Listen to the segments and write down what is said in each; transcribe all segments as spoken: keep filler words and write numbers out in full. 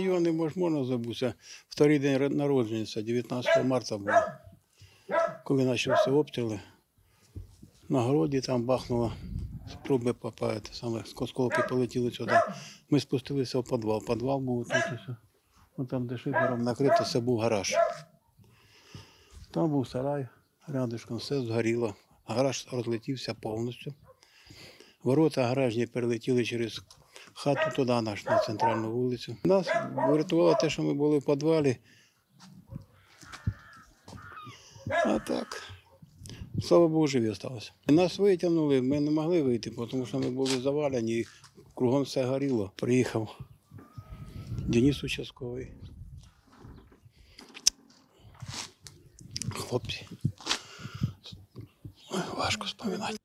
його не можна забутися. Вторий день народження, це дев'ятнадцятого марта було. Коли почався обстріли, на городі там бахнуло, труби попають, саме осколки полетіли сюди. Ми спустилися в підвал. Підвал був тут усе. Вон там, де шифером накрито, це був гараж. Там був сарай, рядышком все згоріло. Гараж розлетівся повністю. Ворота гаражні перелетіли через хату туди, наш, на центральну вулицю. Нас врятувало те, що ми були в підвалі. А так, слава Богу, живі залишилися. Нас витягнули, ми не могли вийти, тому що ми були завалені, і кругом все горіло. Приїхав Денис участковий. Хлопці, важко споминати.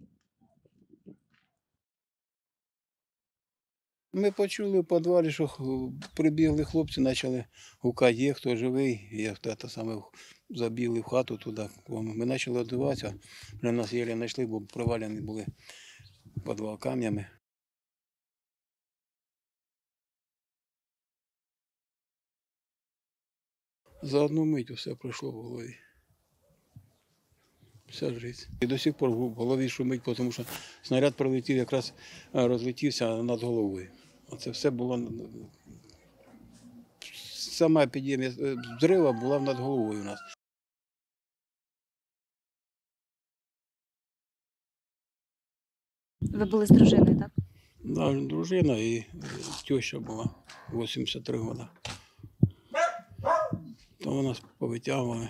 Ми почули в підвалі, що прибігли хлопці, почали гукати, є хто живий, є хто те саме, забігли в хату туди. Ми почали відбиватися, для нас єлі знайшли, бо провалені були в підвал камнями. За одну мить все пройшло в голові. Вся життя. І до сих пор в голові шумить, тому що снаряд пролетів, якраз розлетівся над головою. Оце все було, сама епідемія взриву була над головою у нас. Ви були з дружиною, так? Да, дружина і теща була, вісімдесят три роки. Там нас повитягували.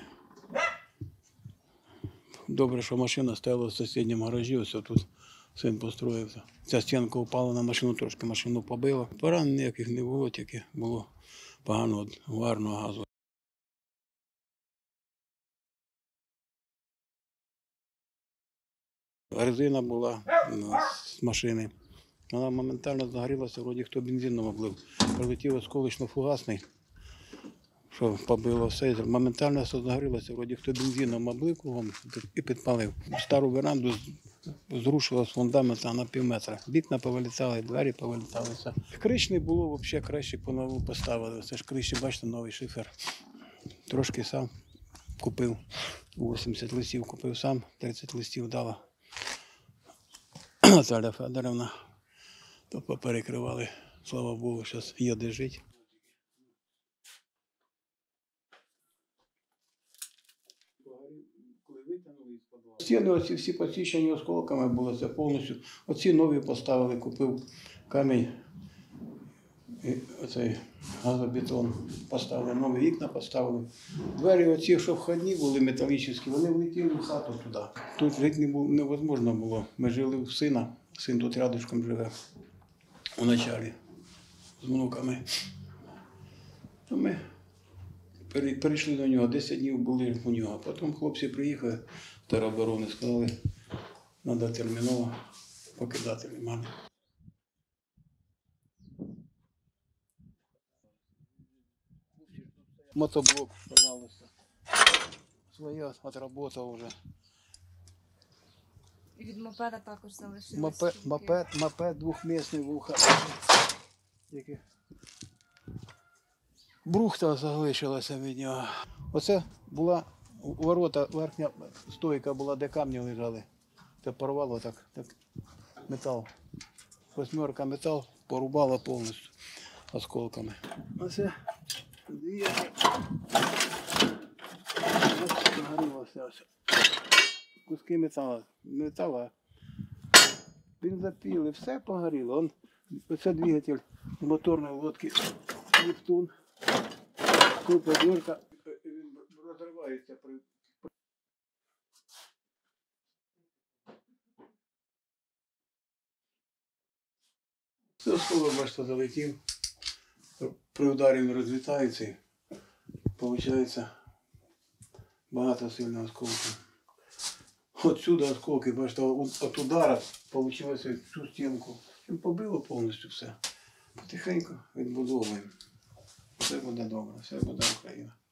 Добре, що машина стояла в сусідньому гаражі, ось тут син построївся. Ця стінка упала на машину, трошки машину побила. Поран ніяких не було, тільки було погано варного газу. Резина була з машини. Вона моментально загорілася, вроді хто бензином облив. Прилетів осколочно-фугасний, що побило все. Моментально все загорілося, вроді хто бензином облив кругом і підпалив. Стару веранду зрушило з фундамента на пів метра. Вікна повилітали, двері повиліталися. Криш не було, взагалі краще по-нову поставили. Це ж криші, бачите, новий шифер. Трошки сам купив. вісімдесят листів купив сам, тридцять листів дала Наталя Федорівна. То поперекривали, слава Богу, зараз є де жити. Стіни оці всі посічені осколками були, це повністю. Оці нові поставили, купив камінь, і оцей газобетон поставили, нові вікна поставили. Двері оці, що входні були металічні, вони влетіли в хату туди. Тут жити не було, невозможно було. Ми жили в сина, син тут рядышком живе, у началі, з внуками. То ми перейшли до нього, десять днів були у нього. Потім хлопці приїхали, тероборони, сказали, треба терміново покидати Лиман. Мотоблок, пожалуйста. Своє отработав вже. І від мопеда також залишилось. Мопед, мопед, мопед двохмісний вуха. Брухта залишилася від нього. Оце була ворота, верхня стойка була, де камні лежали. Це порвало так, так метал. Восьмерка метал порубала повністю осколками. Оце двері. Ось загорілося ось. Куски металу. Метала. Бензопіли, все погоріло. Он, оце двигатель моторної лодки Нептун. Купа дірка, він розривається при... Це осколок, бачите, залетів. При ударі він розлітається. Получається багато сильного осколків. Отсюда осколки, бачите, от удара вийшло цю стінку. Побило повністю все. Потихеньку відбудовуємо. Все буде добре, все буде Україна.